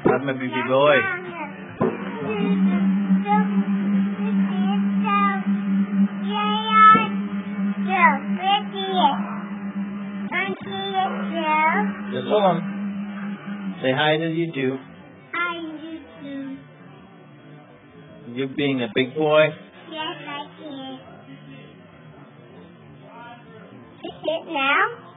I'm a baby boy. Just hold on. Say hi to YouTube. Hi, YouTube. You being a big boy? Yes, I can. Is it now?